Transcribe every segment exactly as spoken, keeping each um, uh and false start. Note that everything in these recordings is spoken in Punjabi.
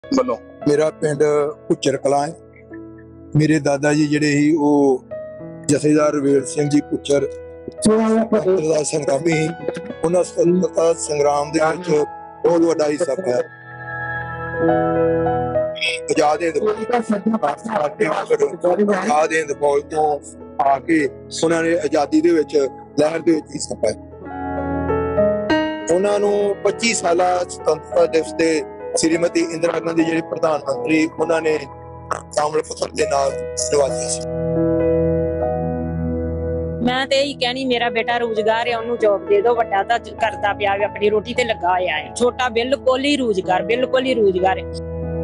ਵੱਲੋਂ मेरा पिंड भुच्चर कलां है। मेरे दादा जी जिहड़े ही वो जथेदार रवेल सिंह जी भुच्चर स्वतंत्रता संग्रामी ही। उन्होंने स्वतंत्रता संग्राम दे विच बहुत वड्डा हिस्सा पाया। आजाद हिंद आजाद हिंद फौज तो आके उन्होंने आजादी दे विच लहर दे विच हिस्सा पाया। उन्होंने पच्चीस साल स्वतंत्रता दिवस से श्रीमती इंदिरा गांधी जी प्रधानमंत्री उन्होंने तामल पत्र के नाल नवाजिया सी। मैं तो यही कहनी मेरा बेटा रोजगार है उन्होंने जॉब दे दो। वड्डा तां करदा पिया अपनी रोटी ते लगा होया है। छोटा बिल्कुल ही रोजगार बिल्कुल ही रोजगार है।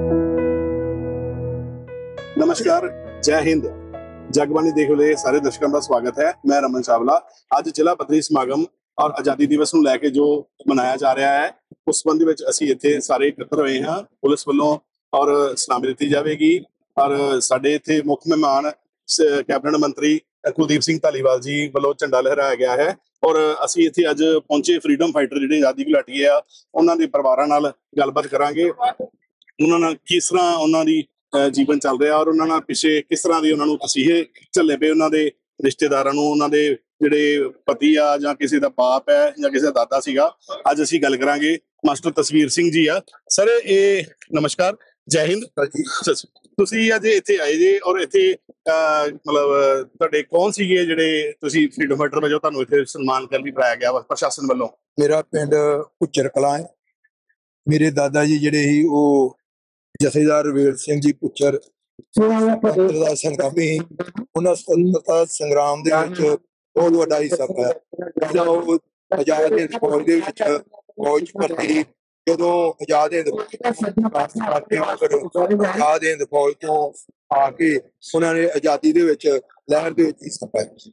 नमस्कार, जय हिंद। जगबानी देख रहे सारे दर्शकों का स्वागत है। मैं रमन चावला। आज जिला पद्धरी समागम और आजादी दिवस ਨੂੰ ਲੈ ਕੇ ਜੋ ਮਨਾਇਆ ਜਾ ਰਿਹਾ ਹੈ ਉਸ ਸੰਬੰਧ ਵਿੱਚ ਅਸੀਂ ਇੱਥੇ ਸਾਰੇ ਇਕੱਤਰ ਹੋਏ ਹਾਂ। ਪੁਲਿਸ ਵੱਲੋਂ ਔਰ ਸਲਾਮੀ ਦਿੱਤੀ ਜਾਵੇਗੀ ਔਰ ਸਾਡੇ ਇੱਥੇ ਮੁੱਖ ਮਹਿਮਾਨ ਕੈਬਨਿਟ ਮੰਤਰੀ ਕੁਲਦੀਪ ਸਿੰਘ ਧਾਲੀਵਾਲ ਜੀ ਵੱਲੋਂ ਝੰਡਾ ਲਹਿਰਾਇਆ ਗਿਆ ਹੈ ਔਰ ਅਸੀਂ ਇੱਥੇ ਅੱਜ ਪਹੁੰਚੇ ਫਰੀडम ਫਾਈਟਰ ਜਿਹੜੇ ਆਜ਼ਾਦੀ ਘੁਲਾਟੀ ਆ ਉਹਨਾਂ ਦੇ ਪਰਿਵਾਰਾਂ ਨਾਲ ਗੱਲਬਾਤ ਕਰਾਂਗੇ। ਉਹਨਾਂ ਨਾਲ ਕਿਸ ਤਰ੍ਹਾਂ ਉਹਨਾਂ ਦੀ ਜੀਵਨ ਚੱਲ ਰਿਹਾ ਔਰ ਉਹਨਾਂ ਨਾਲ ਪਿੱਛੇ ਕਿਸ ਤਰ੍ਹਾਂ ਦੀ ਉਹਨਾਂ ਨੂੰ ਤਸੀਹੇ ਝੱਲੇ ਪਏ ਉਹਨਾਂ ਦੇ ਰਿਸ਼ਤੇਦਾਰਾਂ ਨੂੰ, ਉਹਨਾਂ ਦੇ ਜਿਹੜੇ ਪਤੀ ਆ ਜਾਂ ਕਿਸੇ ਦਾ ਬਾਪ ਹੈ ਜਾਂ ਕਿਸੇ ਦਾ ਦਾਦਾ ਸੀਗਾ। ਅੱਜ ਅਸੀਂ ਗੱਲ ਕਰਾਂਗੇ ਮਾਸਟਰ ਤਸਵੀਰ ਸਿੰਘ ਜੀ ਆ। ਸਰ ਇਹ ਨਮਸਕਾਰ, ਜੈ ਹਿੰਦ। ਤੁਸੀਂ ਅੱਜ ਇੱਥੇ ਆਏ ਜੇ ਔਰ ਇੱਥੇ ਮਤਲਬ ਤੁਹਾਡੇ ਕੌਣ ਸੀਗੇ ਜਿਹੜੇ ਤੁਸੀਂ ਫਰੀडम ਫਾਈਟਰ ਵਜੋਂ ਤੁਹਾਨੂੰ ਇੱਥੇ ਸਨਮਾਨ ਕਰਨ ਲਈ ਬੁਲਾਇਆ ਗਿਆ ਵਾ ਪ੍ਰਸ਼ਾਸਨ ਵੱਲੋਂ? मेरा पिंड भुच्चर कलां है। मेरे दादा जी जिहड़े ही वो जथेदार रवेल सिंह जी भुच्चर स्वतंत्रता संग्रामी ही। उन्होंने स्वतंत्रता संग्राम दे विच बहुत वड्डा हिस्सा पाया। पहला वो आजाद हिंद फौज दे विच फौज भर्ती ਜਦੋਂ आजाद हिंद आजाद हिंद फौज तो आके उन्होंने आजादी दे विच लहर दे विच हिस्सा पाया।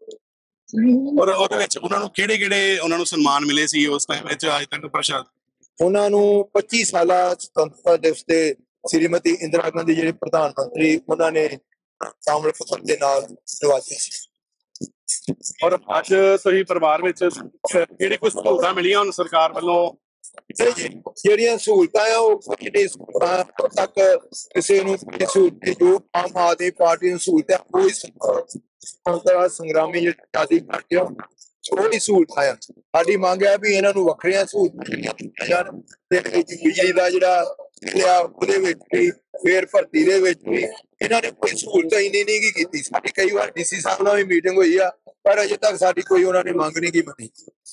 ਔਰ ਉਹਦੇ ਵਿੱਚ ਉਹਨਾਂ ਨੂੰ ਕਿਹੜੇ ਕਿਹੜੇ ਉਹਨਾਂ ਨੂੰ ਸਨਮਾਨ ਮਿਲੇ ਸੀ ਉਸ ਟਾਈਮ ਵਿੱਚ ਅੱਜ ਤੱਕ ਪ੍ਰਸ਼ਾਸਨ? ਉਹਨਾਂ ਨੂੰ ਪੱਚੀ ਸਾਲਾ स्वतंत्रता दिवस ਤੇ श्रीमती इंदिरा गांधी जी प्रधानमंत्री उन्होंने तामल पत्र के नाल नवाजिया सी। ਔਰ ਅੱਜ ਤੁਸੀਂ ਪਰਿਵਾਰ ਵਿੱਚ ਕਿਹੜੀ ਕੁਝ ਸਹੂਲਤਾਂ ਮਿਲੀਆਂ ਹੁਣ ਸਰਕਾਰ ਵੱਲੋਂ? ਜਿਹੜੀਆਂ ਸਹੂਲਤਾਂ ਆ ਉਹ ਜਿਹੜੀ ਤੱਕ ਕਿਸੇ ਨੂੰ ਸਹੂਲਤ ਜੋ ਆਮ ਆਦਮੀ ਪਾਰਟੀ ਨੂੰ ਸਹੂਲਤ ਹੈ ਕੋਈ स्वतंत्रता संग्रामी ਜਿਹੜੀ ਆਜ਼ਾਦੀ ਪਾਰਟੀ ਆ ਉਹਦੀ ਸਹੂਲਤਾਂ ਆ। ਸਾਡੀ ਮੰਗ ਹੈ ਵੀ ਇਹਨਾਂ ਨੂੰ ਵੱਖਰੀਆਂ ਸਹੂਲਤਾਂ ਤੇ ਬਿਜਲੀ ਦਾ ਜਿਹੜਾ ਲਿਆ ਉਹਦੇ ਵਿੱਚ ਵੀ ਫੇਰ ਭਰਤੀ ਦੇ ਵਿੱਚ ਵੀ ਇਹਨਾਂ ਨੇ ਕੋਈ ਸਹੂਲਤ ਹੀ ਨਹੀਂ ਨਹੀਂ ਕੀਤੀ। ਸਾਡੀ ਕਈ ਵਾਰ ਡੀਸੀ ਸਾਹਿਬ ਨਾਲ ਵੀ ਮੀਟਿੰਗ ਹੋਈ ਆ ਪਰ ਅਜੇ ਤੱਕ ਸਾਡੀ ਕੋਈ ਉਹਨਾਂ ਨੇ ਮੰਗ ਨਹੀਂ ਕੀ ਮੰਨੀ।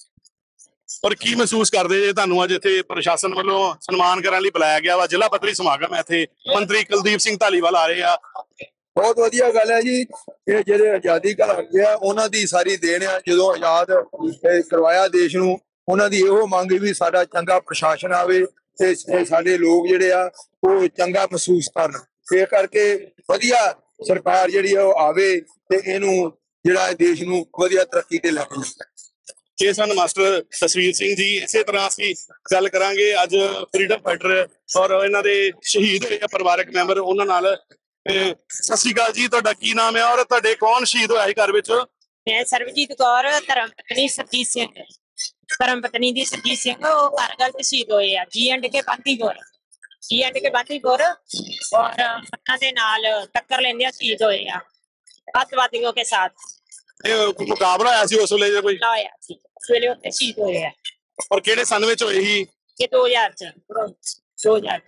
ਔਰ ਕੀ ਮਹਿਸੂਸ ਕਰਦੇ ਜੇ ਤੁਹਾਨੂੰ ਅੱਜ ਇੱਥੇ ਪ੍ਰਸ਼ਾਸਨ ਵੱਲੋਂ ਸਨਮਾਨ ਕਰਨ ਲਈ ਬੁਲਾਇਆ ਗਿਆ ਵਾ? ਜ਼ਿਲ੍ਹਾ ਪੱਧਰੀ ਸਮਾਗਮ ਹੈ, ਇੱਥੇ ਮੰਤਰੀ ਕੁਲਦੀਪ ਸਿੰਘ ਧਾਲੀਵਾਲ ਆ ਰਹੇ ਆ। ਬਹੁਤ ਵਧੀਆ ਗੱਲ ਹੈ ਜੀ। ਇਹ ਜਿਹੜੇ ਆਜ਼ਾਦੀ ਘੁਲਾਟੀ ਆ ਉਹਨਾਂ ਦੀ ਸਾਰੀ ਦੇਣ ਆ। ਜਦੋਂ ਆਜ਼ਾਦ ਕਰਵਾਇਆ ਦੇਸ਼ ਨੂੰ ਉਹਨਾਂ ਦੀ ਇਹੋ ਮੰਗ ਵੀ ਸਾਡਾ ਚੰਗਾ ਪ੍ਰਸ਼ਾਸਨ ਆਵੇ ਤੇ ਸਾਡੇ ਲੋਕ ਜਿਹੜੇ ਆ ਉਹ ਚੰਗਾ ਮਹਿਸੂਸ ਕਰਨ। ਇਹ ਕਰਕੇ ਵਧੀਆ ਸਰਕਾਰ ਜਿਹੜੀ ਆ ਉਹ ਆਵੇ ਤੇ ਇਹਨੂੰ ਜਿਹੜਾ ਦੇਸ਼ ਨੂੰ ਵਧੀਆ ਤਰੱਕੀ ਤੇ ਲੈ ਕੇ ਜਾਵੇ। ਇਹ ਸਨ ਮਾਸਟਰ ਤਸਵੀਰ ਸਿੰਘ ਜੀ। ਇਸੇ ਤਰ੍ਹਾਂ ਅਸੀਂ ਗੱਲ ਕਰਾਂਗੇ ਅੱਜ ਫਰੀडम ਫਾਈਟਰ ਔਰ ਇਹਨਾਂ ਦੇ ਸ਼ਹੀਦ ਹੋਏ ਪਰਿਵਾਰਕ ਮੈਂਬਰ ਉਹਨਾਂ ਨਾਲ। ਸਤਿ ਸ਼੍ਰੀ ਅਕਾਲ ਜੀ, ਤੁਹਾਡਾ ਕੀ ਨਾਮ ਹੈ ਔਰ ਤੁਹਾਡੇ ਕੌਣ ਸ਼ਹੀਦ ਹੋਇਆ ਸੀ ਘਰ ਵਿੱਚ? ਮੈਂ ਸਰਬਜੀਤ ਕੌਰ, ਧਰਮ ਪਤਨੀ ਸਰਜੀਤ ਸਿੰਘ, ਧਰਮ ਪਤਨੀ ਦੀ ਸਰਜੀਤ ਸਿੰਘ ਉਹ ਕਾਰਗਲ ਤੇ ਸ਼ਹੀਦ ਹੋਏ ਆ। ਜੀ ਐਂਡ ਕੇ ਬਾਂਦੀਪੁਰ, ਜੀ ਐਂਡ ਕੇ ਬਾਂਦੀਪੁਰ ਔਰ ਉਹਨਾਂ ਦੇ ਨਾਲ ਟੱਕਰ ਲੈਂਦੇ ਸ਼ਹੀਦ ਹੋਏ ਆ ਅੱਤਵਾदियों के साथ। ਇਹ ਮੁਕਾਬਲਾ ਹੋਇਆ ਸੀ ਉਸ ਵੇਲੇ ਕੋਈ? ਹੋਇਆ ਸੀ ਉਸ ਵੇਲੇ ਉੱਥੇ ਸ਼ਹੀਦ ਹੋਏ ਆ। ਔਰ ਕਿਹੜੇ ਸਨ ਵਿੱਚ ਹੋਏ ਸੀ? ਇਹ ਦੋ ਹਜ਼ਾਰ ਚ ਦੋ ਹਜ਼ਾਰ।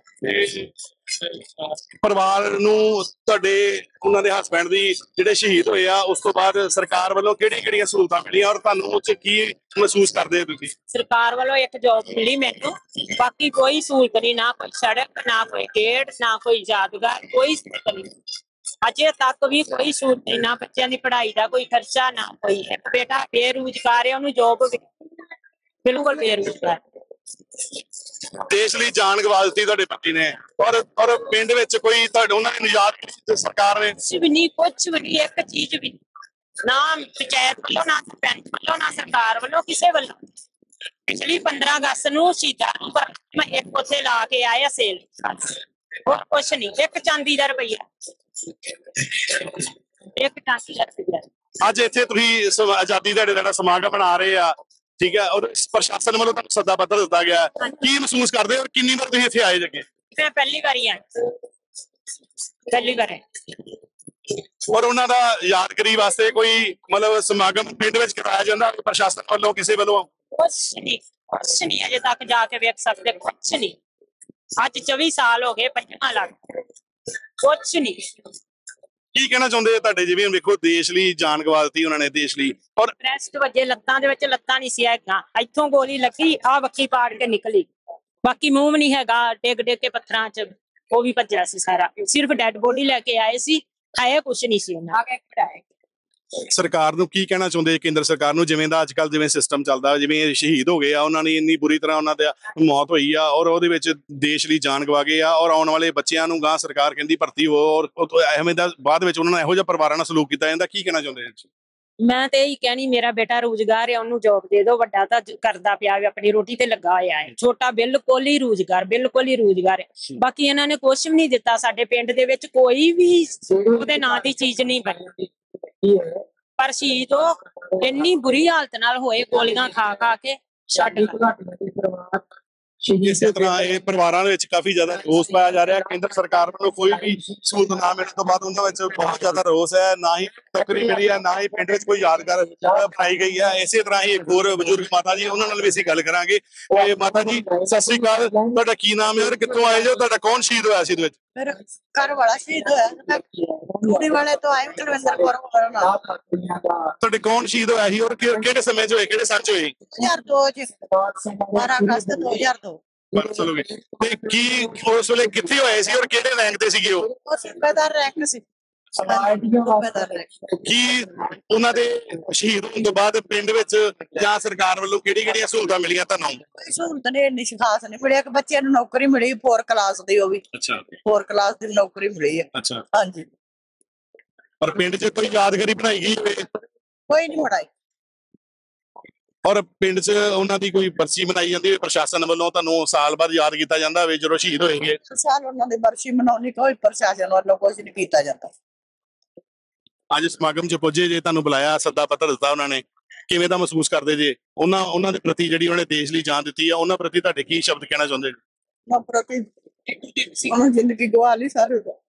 ਪਰਿਵਾਰ ਨੂੰ ਤੁਹਾਡੇ ਉਹਨਾਂ ਦੇ ਹਸਬੈਂਡ ਦੀ ਜਿਹੜੇ ਸ਼ਹੀਦ ਹੋਏ ਆ ਉਸ ਤੋਂ ਬਾਅਦ ਸਰਕਾਰ ਵੱਲੋਂ ਕਿਹੜੀ ਕਿਹੜੀਆਂ ਸਹੂਲਤਾਂ ਮਿਲੀਆਂ ਔਰ ਤੁਹਾਨੂੰ ਉਹ ਚ ਕੀ ਮਹਿਸੂਸ ਕਰਦੇ ਹੋ ਤੁਸੀਂ? ਸਰਕਾਰ ਵੱਲੋਂ ਇੱਕ ਜੌਬ ਮਿਲੀ ਮੈਨੂੰ, ਬਾਕੀ ਕੋਈ ਸਹੂਲਤ ਨਹੀਂ, ਨਾ ਕੋਈ ਸੜਕ, ਨਾ ਕੋਈ ਗੇਟ, ਨਾ ਕੋਈ ਯਾਦਗਾਰ, ਕੋਈ ਸਹੂਲਤ ਨਹੀਂ। ਅਜੇ ਤੱਕ ਵੀ ਕੋਈ ਸਹੂਲਤ ਨਹੀਂ, ਨਾ ਬੱਚਿਆਂ ਦੀ ਪੜ੍ਹਾਈ ਦਾ ਕੋਈ ਖਰਚਾ, ਨਾ ਕੋਈ। ਇੱਕ ਬੇਟਾ ਬੇਰੁਜ਼ਗਾਰ ਹੈ, ਉਹਨੂੰ ਜੌਬ ਬਿਲਕੁਲ ਬੇਰੁਜ਼ਗਾਰ। ਦੇਸ਼ ਲਈ ਜਾਨ ਗਵਾ ਦਿੱਤੀ ਤੁਹਾਡੇ ਪਤੀ ਨੇ ਔਰ ਔਰ ਪਿੰਡ ਵਿੱਚ ਕੋਈ ਤੁਹਾਡੇ ਉਹਨਾਂ ਨੇ ਨਿਯਾਦ ਸਰਕਾਰ ਨੇ? ਕੁਛ ਵੀ ਨਹੀਂ, ਕੁਛ ਵੀ ਨਹੀਂ, ਇੱਕ ਚੀਜ਼ ਵੀ ਨਾ ਪੰਚਾਇਤ ਵੱਲੋਂ, ਨਾ ਸਰਪੰਚ ਵੱਲੋਂ, ਨਾ ਸਰਕਾਰ ਵੱਲੋਂ, ਕਿਸੇ ਵੱਲੋਂ। ਪਿਛਲੀ ਪੰਦਰਾਂ ਅਗਸਤ ਨੂੰ ਸੀਤਾ ਮੈਂ ਇੱਕ ਉੱਥੇ ਲਾ ਕੇ ਆਇਆ ਸੇਲ, ਹੋਰ ਕੁਛ ਨਹੀਂ। ਇੱਕ ਚਾਂਦੀ ਦਾ ਰੁਪਈਆ, ਇੱਕ ਚਾਂਦੀ ਦਾ ਰੁਪਈਆ। ਅੱਜ ਇੱਥੇ ਤੁਸੀਂ ਆਜ਼ਾਦੀ ਦਿਹਾੜੇ ਦਾ ਸਮਾਗਮ ਬਣਾ ਰਹੇ ਆ, ਠੀਕ ਹੈ, ਔਰ ਪ੍ਰਸ਼ਾਸਨ ਵੱਲੋਂ ਤੁਹਾਨੂੰ ਸੱਦਾ ਪੱਤਰ ਦਿੱਤਾ ਗਿਆ, ਕੀ ਮਹਿਸੂਸ ਕਰਦੇ ਹੋ? ਕਿੰਨੀ ਵਾਰ ਤੁਸੀਂ ਇੱਥੇ ਆਏ ਜੱਗੇ? मैं पहली बार ही आई, पहली बार है। ਔਰ ਉਹਨਾਂ ਦਾ ਯਾਦਗਾਰੀ ਵਾਸਤੇ ਕੋਈ ਮਤਲਬ ਸਮਾਗਮ ਪਿੰਡ ਵਿੱਚ ਕਰਾਇਆ ਜਾਂਦਾ ਪ੍ਰਸ਼ਾਸਨ ਵੱਲੋਂ ਕਿਸੇ ਵੱਲੋਂ? कुछ नहीं, कुछ नहीं अजे तक जाके वेख सकते, कुछ नहीं। अज चौबीस साल हो गए, पंजा लग, कुछ नहीं। ਕੀ ਕਹਿਣਾ ਚਾਹੁੰਦੇ ਤੁਹਾਡੇ, ਜਿਵੇਂ ਵੇਖੋ ਦੇਸ਼ ਲਈ ਜਾਨ ਗਵਾ ਦਿੱਤੀ ਉਹਨਾਂ ਨੇ, ਦੇਸ਼ ਲਈ, ਔਰ ਬ੍ਰੈਸਟ ਵੱਜੇ, ਲੱਤਾਂ ਦੇ ਵਿੱਚ ਲੱਤਾਂ ਨਹੀਂ ਸੀ ਹੈਗਾ, ਇੱਥੋਂ ਗੋਲੀ ਲੱਗੀ ਆ ਵੱਖੀ ਪਾੜ ਕੇ ਨਿਕਲੀ, ਬਾਕੀ ਮੂੰਹ ਨਹੀਂ ਹੈਗਾ, ਡਿੱਗ ਡਿੱਗ ਕੇ ਪੱਥਰਾਂ 'ਚ ਉਹ ਵੀ ਭੱਜਿਆ ਸੀ ਸਾਰਾ, ਸਿਰਫ ਡੈਡ ਬੋਡੀ ਲੈ ਕੇ ਆਏ ਸੀ, ਹੈ ਕੁਛ ਨਹੀਂ ਸੀ ਉਹਨਾਂ। ਸਰਕਾਰ ਨੂੰ ਕੀ ਕਹਿਣਾ ਚਾਹੁੰਦੇ ਕੇਂਦਰ ਸਰਕਾਰ ਨੂੰ, ਜਿਵੇਂ ਦਾ ਅੱਜ ਕੱਲ ਜਿਵੇਂ ਸਿਸਟਮ ਚੱਲਦਾ, ਜਿਵੇਂ ਸ਼ਹੀਦ ਹੋ ਗਏ ਆ ਉਹਨਾਂ ਨੇ, ਇੰਨੀ ਬੁਰੀ ਤਰ੍ਹਾਂ ਉਹਨਾਂ ਦੀ ਮੌਤ ਹੋਈ ਆ ਔਰ ਉਹਦੇ ਵਿੱਚ ਦੇਸ਼ ਲਈ ਜਾਨ ਗਵਾ ਗਏ ਆ, ਔਰ ਆਉਣ ਵਾਲੇ ਬੱਚਿਆਂ ਨੂੰ ਗਾਂ ਸਰਕਾਰ ਕਹਿੰਦੀ ਭਰਤੀ ਹੋ, ਔਰ ਐਵੇਂ ਦਾ ਬਾਅਦ ਵਿੱਚ ਉਹਨਾਂ ਨਾਲ ਇਹੋ ਜਿਹਾ ਪਰਿਵਾਰਾਂ ਨਾਲ ਸਲੂਕ ਕੀਤਾ ਜਾਂਦਾ, ਕੀ ਕਹਿਣਾ ਚਾਹੁੰਦੇ? ਮੈਂ ਤੇ ਇਹੀ ਕਹਿਣੀ, ਮੇਰਾ ਬੇਟਾ ਰੋਜ਼ਗਾਰ ਹੈ, ਉਹਨੂੰ ਜੋਬ ਦੇ ਦਿਓ, ਵੱਡਾ ਤਾਂ ਕਰਦਾ ਪਿਆ ਵੀ ਆਪਣੀ ਰੋਟੀ ਤੇ ਲੱਗਾ ਹੋਇਆ ਹੈ, ਛੋਟਾ ਬਿਲਕੁਲ ਹੀ ਰੋਜ਼ਗਾਰ, ਬਿਲਕੁਲ ਹੀ ਰੋਜ਼ਗਾਰ ਹੈ। ਬਾਕੀ ਇਹਨਾਂ ਨੇ ਕੁਛ ਵੀ ਨਹੀਂ ਦਿੱਤਾ, ਸਾਡੇ ਪਿੰਡ ਦੇ ਵਿੱਚ ਕੋਈ ਵੀ ਉਹਦੇ ਨਾਂ ਦੀ ਚੀਜ਼ ਨਹੀਂ ਬਣੀ, ਪਰ ਸ਼ਹੀਦ ਉਹ ਇੰਨੀ ਬੁਰੀ ਹਾਲਤ ਨਾਲ ਹੋਏ, ਗੋਲੀਆਂ ਖਾ ਖਾ ਕੇ ਛੱਡ ਗਏ। ਇਸੇ ਤਰ੍ਹਾਂ ਇਹ ਪਰਿਵਾਰਾਂ ਦੇ ਵਿੱਚ ਕਾਫੀ ਜ਼ਿਆਦਾ ਰੋਸ ਪਾਇਆ ਜਾ ਰਿਹਾ, ਕੇਂਦਰ ਸਰਕਾਰ ਵੱਲੋਂ ਕੋਈ ਵੀ ਸਹੂਲਤ ਨਾ ਮਿਲਣ ਤੋਂ ਬਾਅਦ ਉਹਨਾਂ ਵਿੱਚ ਬਹੁਤ ਜ਼ਿਆਦਾ ਰੋਸ ਹੈ, ਨਾ ਹੀ ਨੌਕਰੀ ਮਿਲੀ ਹੈ, ਨਾ ਹੀ ਪਿੰਡ ਵਿੱਚ ਕੋਈ ਯਾਦਗਾਰ ਬਣਾਈ ਗਈ ਹੈ। ਇਸੇ ਤਰ੍ਹਾਂ ਹੀ ਇੱਕ ਹੋਰ ਬਜ਼ੁਰਗ ਮਾਤਾ ਜੀ, ਉਹਨਾਂ ਨਾਲ ਵੀ ਅਸੀਂ ਗੱਲ ਕਰਾਂਗੇ। ਤੇ ਮਾਤਾ ਜੀ ਸਤਿ ਸ੍ਰੀ ਅਕਾਲ, ਤੁਹਾਡਾ ਕੀ ਨਾਮ ਹੈ ਔਰ ਕਿੱਥੋਂ ਆਏ ਜੋ, ਤੁਹਾਡਾ ਕੌਣ ਸ਼ਹੀਦ ਹੋਇਆ ਸੀ ਇਹਦੇ ਵਿੱਚ? मेरा घर वाला शहीद होया, टूड़ी वाले तो आए कुलविंदर कौर वाला ਤੁਹਾਡੇ ਕੌਣ ਸ਼ਹੀਦ ਹੋਇਆ ਸੀ ਔਰ ਕਿ- ਕਿਹੜੇ ਸਮੇਂ 'ਚ ਹੋਏ, ਕਿਹੜੇ ਸਾਲ 'ਚ ਹੋਏ? दो हज़ार दो च बारह अगस्त दो हज़ार दो। ਚਲੋਗੇ ਤੇ ਕੀ ਉਸ ਵੇਲੇ ਕਿੱਥੇ ਹੋਏ ਸੀ ਔਰ ਕਿਹੜੇ ਰੈਂਕ ਤੇ ਸੀਗੇ ਉਹ? ਉਹ सूबेदार रैंक सी, सूबेदार रैंक। ਕੀ ਉਹਨਾਂ ਦੇ ਸ਼ਹੀਦ ਹੋਣ ਤੋਂ ਬਾਅਦ ਪਿੰਡ ਵਿੱਚ ਜਾਂ ਸਰਕਾਰ ਵੱਲੋਂ ਕਿਹੜੀ ਕਿਹੜੀਆਂ ਸਹੂਲਤਾਂ ਮਿਲੀਆਂ ਤੁਹਾਨੂੰ? कोई सहूलत नहीं, इन्नी खास नहीं मिली, एक बच्चे ਨੂੰ नौकरी मिली फोर क्लास दी, ਉਹ ਵੀ ਅੱਛਾ फोर क्लास ਦੀ ਨੌਕਰੀ ਮਿਲੀ ਹੈ। ਅੱਛਾ, ਹਾਂਜੀ, ਔਰ ਪਿੰਡ 'ਚ ਕੋਈ ਯਾਦਗਾਰੀ ਬਣਾਈ ਗਈ ਹੋਵੇ ਕੋਈ ਨਹੀਂ ਬਣਾਈ। ਔਰ ਪਿੰਡ 'ਚ ਉਹਨਾਂ ਦੀ ਕੋਈ ਬਰਸੀ ਮਨਾਈ ਜਾਂਦੀ ਹੋਵੇ ਪ੍ਰਸ਼ਾਸਨ ਵੱਲੋਂ, ਤੁਹਾਨੂੰ ਸਾਲ ਬਾਅਦ ਯਾਦ ਕੀਤਾ ਜਾਂਦਾ ਹੋਵੇ ਜਦੋਂ ਸ਼ਹੀਦ ਹੋਏਗੇ? ਸਾਲ ਉਹਨਾਂ ਦੀ ਬਰਸੀ ਮਨਾਉਣੀ, ਕੋਈ ਪ੍ਰਸ਼ਾਸਨ ਵੱਲੋਂ ਕੁਝ ਨਹੀਂ ਕੀਤਾ ਜਾਂਦਾ। ਅੱਜ ਸਮਾਗਮ 'ਚ ਪੁੱਜੇ ਜੇ, ਤੁਹਾਨੂੰ ਬੁਲਾਇਆ, ਸੱਦਾ ਪੱਤਰ ਦਿੱਤਾ ਉਹਨਾਂ ਨੇ, ਕਿਵੇਂ ਦਾ ਮਹਿਸੂਸ ਕਰਦੇ ਜੇ? ਉਹਨਾਂ ਉਹਨਾਂ ਦੇ ਪ੍ਰਤੀ ਜਿਹੜੀ ਉਹਨੇ ਦੇਸ਼ ਲਈ ਜਾਨ ਦਿੱਤੀ ਆ, ਉਹਨਾਂ ਪ੍ਰਤੀ ਤੁਹਾਡੇ ਕੀ ਸ਼ਬਦ ਕਹਿਣਾ ਚਾਹੁੰਦੇ? ਮੈਂ ਪ੍ਰਤੀ ਉਹਨਾਂ ਜ਼ਿੰਦਗੀ ਗਵਾ ਲਈ ਸਾਰੇ ਦਾ।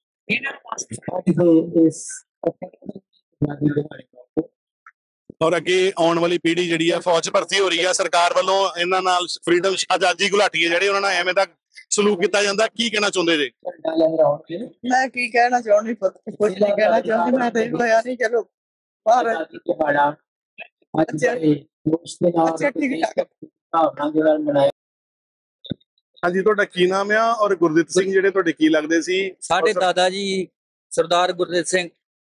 ਔਰ ਅੱਗੇ ਆਉਣ ਵਾਲੀ ਪੀੜ੍ਹੀ ਜਿਹੜੀ ਆ ਫੌਜ 'ਚ ਭਰਤੀ ਹੋ ਰਹੀ ਆ, ਸਰਕਾਰ ਵੱਲੋਂ ਇਹਨਾਂ ਨਾਲ ਫਰੀडम ਆਜ਼ਾਦੀ ਘੁਲਾਟੀਏ ਜਿਹੜੇ ਉਹਨਾਂ ਨਾਲ ਐਵੇਂ ਦਾ ਸਲੂਕ ਕੀਤਾ ਜਾਂਦਾ, ਕੀ ਕਹਿਣਾ ਚਾਹੁੰਦੇ ਜੇ? ਮੈਂ ਕੀ ਕਹਿਣਾ ਚਾਹੁੰਦੀ, ਕੁਝ ਨਹੀਂ ਕਹਿਣਾ ਚਾਹੁੰਦੀ, ਮੈਂ ਤੇ ਹੋਇਆ ਨਹੀਂ, ਚਲੋ ਬਾਹਰ ਅੱਛਾ ਠੀਕ ਠਾਕ। ਹਾਂਜੀ, ਤੁਹਾਡਾ ਕੀ ਨਾਮ ਆ ਔਰ ਗੁਰਦੀਪ ਸਿੰਘ ਜਿਹੜੇ ਤੁਹਾਡੇ ਕੀ ਲੱਗਦੇ ਸੀ? ਸਾਡੇ ਦਾਦਾ ਜੀ ਸਰਦਾਰ ਗੁਰਦੇਵ ਸਿੰਘ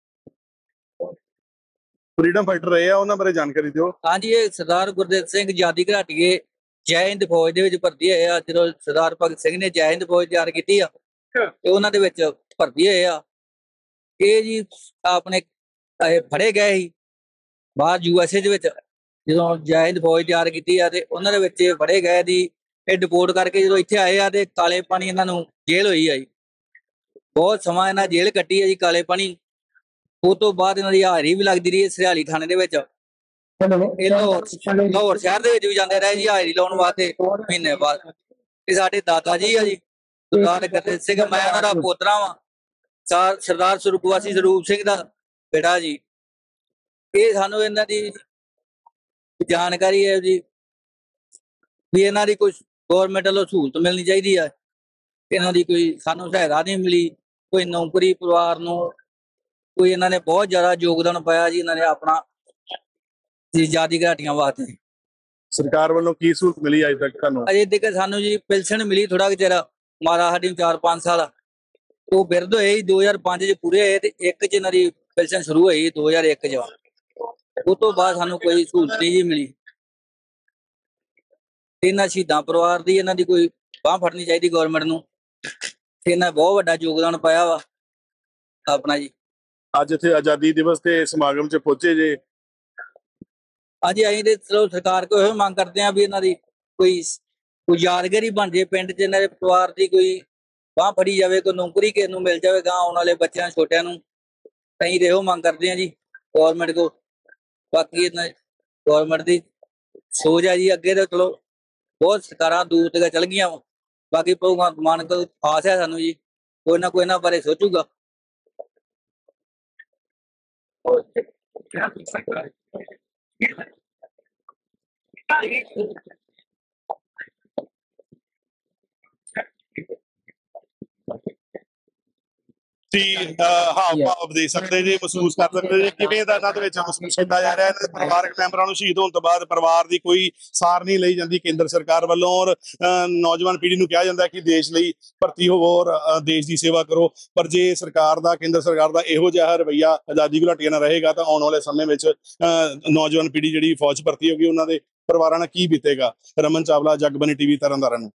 ਫਰੀडम फाइटर रहे हैं, ਉਹਨਾਂ ਬਾਰੇ ਜਾਣਕਾਰੀ ਦਿਓ। ਹਾਂਜੀ, ਇਹ ਸਰਦਾਰ ਗੁਰਦੇਵ ਸਿੰਘ ਆਜ਼ਾਦੀ ਘਰਾਟੀਏ ਜੈ ਹਿੰਦ ਫੌਜ ਦੇ ਵਿੱਚ ਭਰਤੀ ਹੋਏ ਆ। ਜਦੋਂ ਸਰਦਾਰ ਭਗਤ ਸਿੰਘ ਨੇ ਜੈ ਹਿੰਦ ਫੌਜ ਤਿਆਰ ਕੀਤੀ ਆ ਤੇ ਉਹਨਾਂ ਦੇ ਵਿੱਚ ਭਰਤੀ ਹੋਏ ਆ। ਇਹ ਜੀ ਆਪਣੇ ਫੜੇ ਗਏ ਸੀ ਬਾਹਰ ਯੂ ਐਸ ਏ ਦੇ ਵਿੱਚ, ਜਦੋਂ ਜੈ ਹਿੰਦ ਫੌਜ ਤਿਆਰ ਕੀਤੀ ਆ ਤੇ ਉਹਨਾਂ ਦੇ ਵਿੱਚ ਫੜੇ ਗਏ ਦੀ ਇਹ ਡਿਪੋਰਟ ਕਰਕੇ ਜਦੋਂ ਇੱਥੇ ਆਏ ਆ ਤੇ ਕਾਲੇ ਪਾਣੀ ਇਹਨਾਂ ਨੂੰ ਜੇਲ੍ਹ ਹੋਈ ਆ ਜੀ। ਬਹੁਤ ਸਮਾਂ ਇਹਨਾਂ ਜੇਲ੍ਹ ਕੱਟੀ ਆ ਜੀ ਕਾਲੇ ਪਾਣੀ। ਉਹ ਤੋਂ ਬਾਅਦ ਇਹਨਾਂ ਦੀ ਹਾਜ਼ਰੀ ਵੀ ਲੱਗਦੀ ਰਹੀ ਸਰਿਆਲੀ ਥਾਣੇ ਦੇ ਵਿੱਚ। ਇਹ ਲਾਹੌਰ ਲਾਹੌਰ ਸ਼ਹਿਰ ਦੇ ਵਿੱਚ ਵੀ ਜਾਂਦੇ ਰਹੇ ਜੀ ਹਾਜ਼ਰੀ ਲਾਉਣ ਵਾਸਤੇ ਮਹੀਨੇ ਬਾਅਦ। ਇਹ ਸਾਡੇ ਦਾਦਾ ਜੀ ਆ ਜੀ ਸਰਦਾਰ ਗੁਰਦੇਵ ਸਿੰਘ, ਮੈਂ ਉਹਨਾਂ ਦਾ ਪੋਤਰਾ ਵਾਂ, ਸਰਦਾਰ ਸੁਰਗਵਾਸੀ ਸਰੂਪ ਸਿੰਘ ਦਾ ਬੇਟਾ ਜੀ। ਇਹ ਸਾਨੂੰ ਇਹਨਾਂ ਦੀ ਜਾਣਕਾਰੀ ਹੈ ਜੀ ਵੀ ਇਹਨਾਂ ਦੀ ਕੋਈ ਗੌਰਮੈਂਟ ਵੱਲੋਂ ਸਹੂਲਤ ਮਿਲਣੀ ਚਾਹੀਦੀ ਆ। ਇਹਨਾਂ ਦੀ ਕੋਈ ਸਾਨੂੰ ਸਹਾਇਤਾ ਨਹੀਂ ਮਿਲੀ, ਕੋਈ ਨੌਕਰੀ ਪਰਿਵਾਰ ਨੂੰ, ਕੋਈ ਇਹਨਾਂ ਨੇ ਬਹੁਤ ਜ਼ਿਆਦਾ ਯੋਗਦਾਨ ਪਾਇਆ ਜੀ ਇਹਨਾਂ ਨੇ ਆਪਣਾ ਆਜ਼ਾਦੀ ਘਰਾਟੀਆਂ ਵਾਸਤੇ। ਸਰਕਾਰ ਵੱਲੋਂ ਕੀ ਸਹੂਲਤ ਮਿਲੀ ਅਜੇ ਤੱਕ ਤੁਹਾਨੂੰ? ਅਜੇ ਤੱਕ ਸਾਨੂੰ ਜੀ ਪੈਨਸ਼ਨ ਮਿਲੀ ਥੋੜਾ ਕੁ ਚਿਰ, ਮਾਰਾ ਸਾਡੀ ਚਾਰ ਪੰਜ ਸਾਲ ਉਹ ਬਿਰਧ ਹੋਏ ਦੋ ਹਜ਼ਾਰ ਪੰਜ ਚ ਪੂਰੇ ਹੋਏ ਤੇ ਇੱਕ ਚ ਇਹਨਾਂ ਦੀ ਪੈਨਸ਼ਨ ਸ਼ੁਰੂ ਹੋਈ ਦੋ ਹਜ਼ਾਰ ਇੱਕ ਚ। ਉਹ ਤੋਂ ਬਾਅਦ ਸਾਨੂੰ ਕੋਈ ਸਹੂਲਤ ਨਹੀਂ ਜੀ ਮਿਲੀ। ਇਹਨਾਂ ਸ਼ਹੀਦਾਂ ਪਰਿਵਾਰ ਦੀ ਇਹਨਾਂ ਦੀ ਕੋਈ ਬਾਂਹ ਫੜਨੀ ਚਾਹੀਦੀ ਗੌਰਮੈਂਟ ਨੂੰ। ਇਹਨਾਂ ਬਹੁਤ ਵੱਡਾ ਯੋਗਦਾਨ ਪਾਇਆ ਵਾ ਆਪਣਾ ਜੀ। ਅੱਜ ਇੱਥੇ ਆਜ਼ਾਦੀ ਦਿਵਸ ਤੇ ਸਮਾਗਮ 'ਚ ਪਹੁੰਚੇ ਜੇ, ਅੱਜ ਅਸੀਂ ਤੇ ਚਲੋ ਸਰਕਾਰ ਕੋਲ ਇਹੋ ਮੰਗ ਕਰਦੇ ਆ ਵੀ ਇਹਨਾਂ ਦੀ ਕੋਈ ਕੋਈ ਯਾਦਗਾਰੀ ਬਣ ਜੇ ਪਿੰਡ 'ਚ, ਇਹਨਾਂ ਦੇ ਪਰਿਵਾਰ ਦੀ ਕੋਈ ਬਾਂਹ ਫੜੀ ਜਾਵੇ, ਕੋਈ ਨੌਕਰੀ ਕਿਸੇ ਨੂੰ ਮਿਲ ਜਾਵੇ ਗਾਂ ਆਉਣ ਵਾਲੇ ਬੱਚਿਆਂ ਛੋਟਿਆਂ ਨੂੰ। ਅਸੀਂ ਤੇ ਇਹੋ ਮੰਗ ਕਰਦੇ ਆ ਜੀ ਗੌਰਮੈਂਟ ਕੋਲ। ਬਾਕੀ ਇਹਨਾਂ ਗੌਰਮੈਂਟ ਦੀ ਸੋਚ ਆ ਜੀ ਅੱਗੇ ਤਾਂ ਚਲੋ ਬਹੁਤ ਸਰਕਾਰਾਂ ਦੂਰ ਤੱਕ ਚੱਲ ਗਈਆਂ ਵਾ, ਬਾਕੀ ਭਗਵੰਤ ਮਾਨ ਕੋਲ ਆਸ ਹੈ ਸਾਨੂੰ ਜੀ, ਕੋਈ ਨਾ ਕੋਈ ਇਹਨਾਂ ਬਾਰੇ ਸੋਚੂਗਾ। ਤੁਸੀਂ ਹਾਵ ਭਾਵ ਦੇ ਸਕਦੇ ਜੀ, ਮਹਿਸੂਸ ਕਰ ਸਕਦੇ ਜੀ ਕਿਵੇਂ ਦਾ ਇਹਨਾਂ ਦੇ ਵਿੱਚ ਮਹਿਸੂਸ ਕੀਤਾ ਜਾ ਰਿਹਾ ਹੈ। ਪਰਿਵਾਰਕ ਮੈਂਬਰਾਂ ਨੂੰ ਸ਼ਹੀਦ ਹੋਣ ਤੋਂ ਬਾਅਦ ਪਰਿਵਾਰ ਦੀ ਕੋਈ ਸਾਰ ਨਹੀਂ ਲਈ ਜਾਂਦੀ ਕੇਂਦਰ ਸਰਕਾਰ ਵੱਲੋਂ, ਔਰ ਨੌਜਵਾਨ ਪੀੜ੍ਹੀ ਨੂੰ ਕਿਹਾ ਜਾਂਦਾ ਕਿ ਦੇਸ਼ ਲਈ ਭਰਤੀ ਹੋਵੋ ਔਰ ਦੇਸ਼ ਦੀ ਸੇਵਾ ਕਰੋ। ਪਰ ਜੇ ਸਰਕਾਰ ਦਾ, ਕੇਂਦਰ ਸਰਕਾਰ ਦਾ ਇਹੋ ਜਿਹਾ ਰਵੱਈਆ ਆਜ਼ਾਦੀ ਘੁਲਾਟੀਆਂ ਨਾਲ ਰਹੇਗਾ ਤਾਂ ਆਉਣ ਵਾਲੇ ਸਮੇਂ ਵਿੱਚ ਨੌਜਵਾਨ ਪੀੜ੍ਹੀ ਜਿਹੜੀ ਫੌਜ ਭਰਤੀ ਹੋਗੀ ਉਹਨਾਂ ਦੇ ਪਰਿਵਾਰਾਂ ਨਾਲ ਕੀ ਬੀਤੇਗਾ। ਰਮਨ ਚਾਵਲਾ, ਜਗਬਾਣੀ ਟੀਵੀ, ਤਰਨਤਾਰਨ।